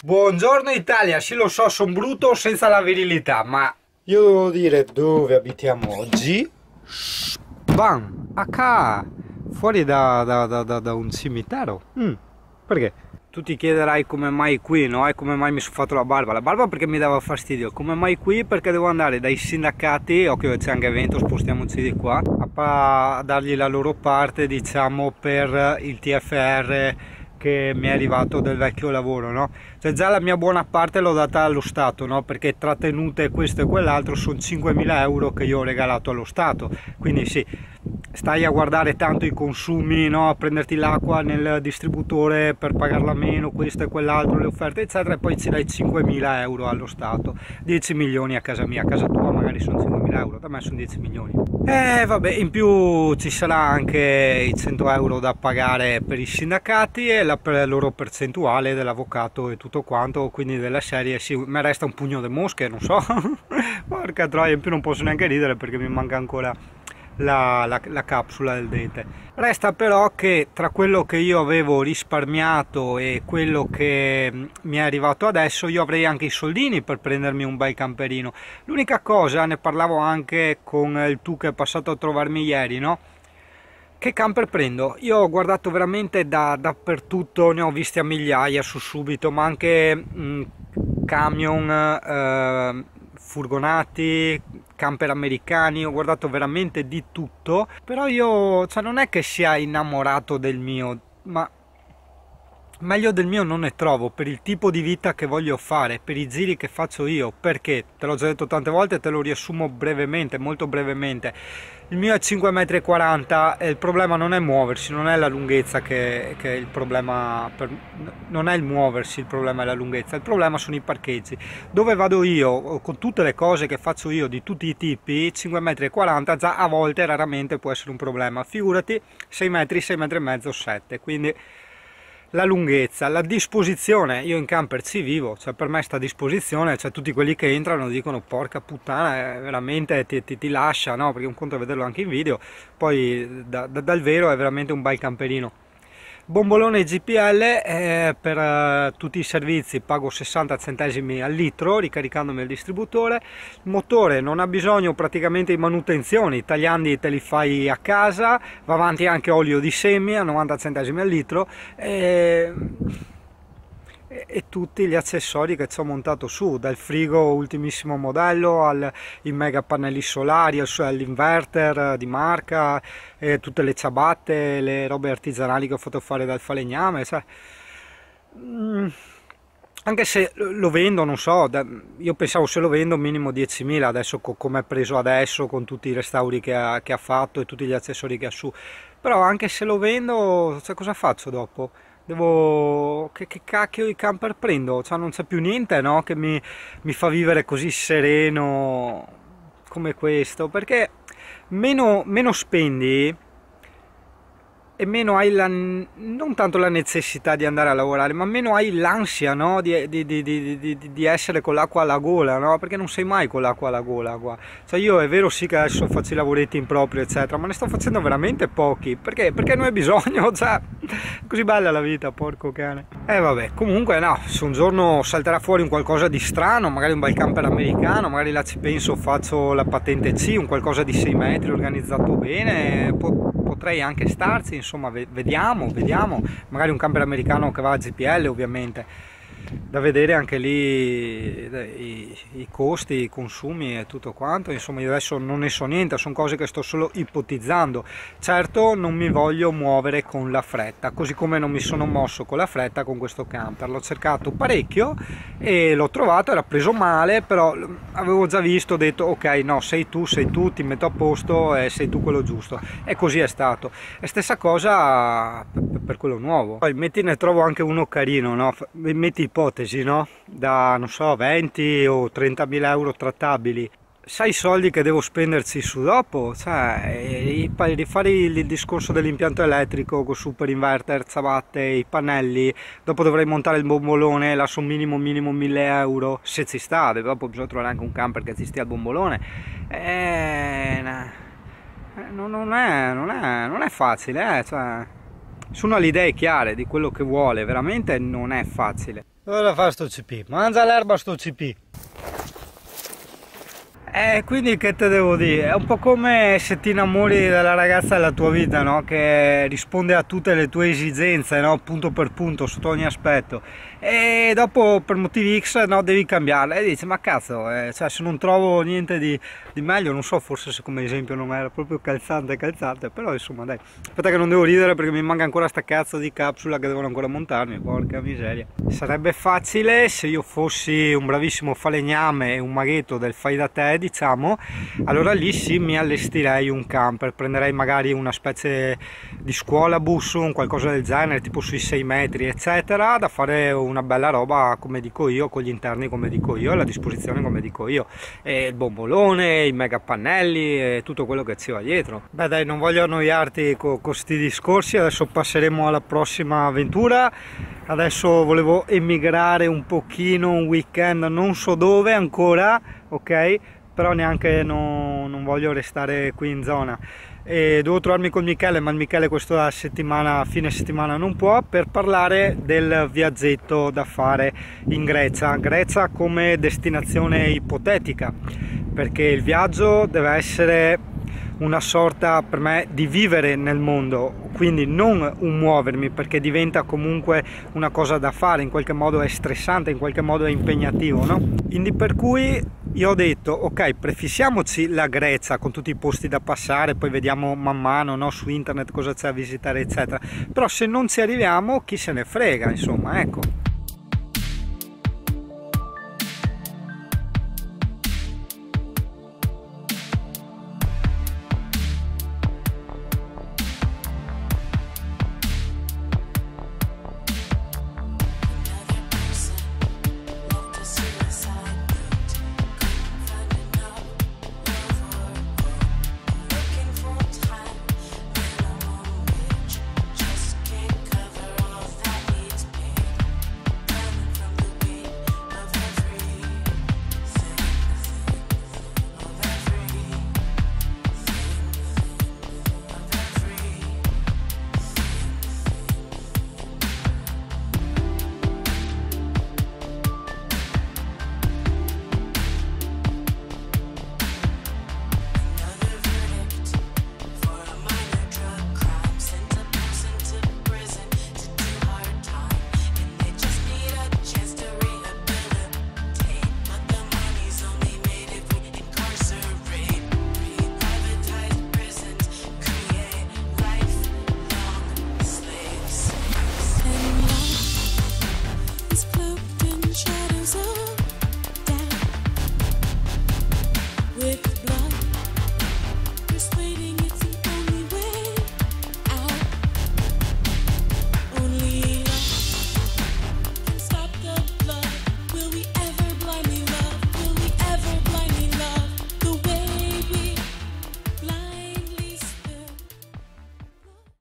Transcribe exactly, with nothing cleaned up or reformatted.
Buongiorno Italia, sì lo so, sono brutto senza la virilità, ma io devo dire dove abitiamo oggi. Bam, a ca, fuori da, da, da, da, da un cimitero. Mm, perché? Tu ti chiederai come mai qui, no? E come mai mi sono fatto la barba. La barba perché mi dava fastidio. Come mai qui? Perché devo andare dai sindacati, occhio c'è anche evento, spostiamoci di qua, a, a dargli la loro parte, diciamo, per il T F R che mi è arrivato del vecchio lavoro, no? Cioè già la mia buona parte l'ho data allo Stato, no? Perché trattenute questo e quell'altro sono cinquemila euro che io ho regalato allo Stato, quindi sì, stai a guardare tanto i consumi, no? A prenderti l'acqua nel distributore per pagarla meno, questo e quell'altro, le offerte eccetera, e poi ci dai cinquemila euro allo Stato, dieci milioni a casa mia, a casa tua magari sono cinquemila euro, da me sono dieci milioni. E vabbè, in più ci sarà anche i cento euro da pagare per i sindacati e la per loro percentuale dell'avvocato e tutto quanto, quindi della serie sì, mi resta un pugno di mosche, non so. Porca troia, in più non posso neanche ridere perché mi manca ancora la, la, la capsula del dente. Resta però che tra quello che io avevo risparmiato e quello che mi è arrivato adesso io avrei anche i soldini per prendermi un bel camperino. L'unica cosa, ne parlavo anche con il tu che è passato a trovarmi ieri, no? Che camper prendo? Io ho guardato veramente da, dappertutto, ne ho visti a migliaia su Subito, ma anche mh, camion, eh, furgonati, camper americani, ho guardato veramente di tutto, però io, cioè, non è che sia innamorato del mio, ma meglio del mio non ne trovo per il tipo di vita che voglio fare, per i giri che faccio io, perché, te l'ho già detto tante volte, te lo riassumo brevemente, molto brevemente. Il mio è cinque virgola quaranta metri e il problema non è muoversi, non è la lunghezza che, che è il problema, per, non è il muoversi il problema, è la lunghezza, il problema sono i parcheggi. Dove vado io, con tutte le cose che faccio io di tutti i tipi, cinque virgola quaranta metri già a volte, raramente può essere un problema, figurati sei metri, sei metri e mezzo, sette, quindi la lunghezza, la disposizione, io in camper ci vivo, cioè per me sta a disposizione, cioè tutti quelli che entrano dicono porca puttana, veramente ti, ti, ti lascia, no? Perché un conto è vederlo anche in video, poi da, da, dal vero è veramente un bel camperino. Bombolone G P L, eh, per eh, tutti i servizi pago sessanta centesimi al litro ricaricandomi al distributore. Il motore non ha bisogno praticamente di manutenzione, i tagliandi te li fai a casa, va avanti anche olio di semi a novanta centesimi al litro e, e, e tutti gli accessori che ci ho montato su, dal frigo ultimissimo modello ai mega pannelli solari, all'inverter di marca, e tutte le ciabatte, le robe artigianali che ho fatto fare dal falegname, cioè, mm, anche se lo vendo, non so, io pensavo se lo vendo minimo diecimila, adesso come è preso adesso con tutti i restauri che ha, che ha fatto e tutti gli accessori che ha su, però anche se lo vendo, cioè, cosa faccio dopo? Devo... Che, che cacchio di camper prendo? Cioè non c'è più niente, no? Che mi, mi fa vivere così sereno come questo, perché meno, meno spendi e meno hai la, non tanto la necessità di andare a lavorare, ma meno hai l'ansia, no? di, di, di, di, di essere con l'acqua alla gola, no? Perché non sei mai con l'acqua alla gola qua. Cioè io è vero sì che adesso faccio i lavoretti in proprio eccetera, ma ne sto facendo veramente pochi, perché? Perché non hai bisogno, cioè così bella la vita, porco cane. E eh, vabbè, comunque no, se un giorno salterà fuori un qualcosa di strano, magari un bel camper americano, magari là ci penso, faccio la patente C, un qualcosa di sei metri organizzato bene, potrei anche starci, insomma vediamo, vediamo, magari un camper americano che va a G P L ovviamente, da vedere anche lì i, i costi, i consumi e tutto quanto, insomma io adesso non ne so niente, sono cose che sto solo ipotizzando. Certo non mi voglio muovere con la fretta, così come non mi sono mosso con la fretta con questo camper, l'ho cercato parecchio e l'ho trovato, era preso male, però avevo già visto, ho detto ok no, sei tu, sei tu, ti metto a posto e sei tu quello giusto, e così è stato. E stessa cosa per, per quello nuovo, poi metti ne trovo anche uno carino, no? Metti ipotesi, no? Da non so venti o trentamila euro trattabili, sai i soldi che devo spenderci su dopo, cioè rifare il discorso dell'impianto elettrico con super inverter, ciabatte, i pannelli, dopo dovrei montare il bombolone, là sono minimo minimo mille euro, se ci sta, dopo bisogna trovare anche un camper che ci stia al bombolone, e... non, è, non, è, non è facile, eh? Cioè, se uno ha le idee chiare di quello che vuole, veramente non è facile. Dove fa sto C P? Mangia l'erba sto C P. Eh, quindi che te devo dire? È un po' come se ti innamori della ragazza della tua vita, no? Che risponde a tutte le tue esigenze, no? Punto per punto, sotto ogni aspetto. E dopo per motivi X, no, devi cambiarla. E dici, ma cazzo, eh, cioè, se non trovo niente di, di meglio, non so, forse se come esempio non era proprio calzante calzante, però insomma dai. Aspetta che non devo ridere perché mi manca ancora sta cazzo di capsula che devono ancora montarmi, porca miseria. Sarebbe facile se io fossi un bravissimo falegname e un maghetto del fai da te, diciamo, allora lì sì mi allestirei un camper, prenderei magari una specie di scuola bus, un qualcosa del genere, tipo sui sei metri eccetera, da fare una bella roba come dico io, con gli interni come dico io, alla disposizione come dico io, e il bombolone, i mega pannelli e tutto quello che ci va dietro. Beh dai, non voglio annoiarti con questi discorsi, adesso passeremo alla prossima avventura. Adesso volevo emigrare un pochino, un weekend, non so dove ancora, ok? Però neanche no, non voglio restare qui in zona. E devo trovarmi con Michele, ma il Michele questa settimana, fine settimana non può, per parlare del viaggetto da fare in Grecia. Grecia come destinazione ipotetica, perché il viaggio deve essere una sorta per me di vivere nel mondo, quindi non un muovermi, perché diventa comunque una cosa da fare, in qualche modo è stressante, in qualche modo è impegnativo, no? Quindi per cui io ho detto ok, prefissiamoci la Grecia con tutti i posti da passare, poi vediamo man mano, no, su internet cosa c'è a visitare eccetera, però se non ci arriviamo chi se ne frega, insomma, ecco.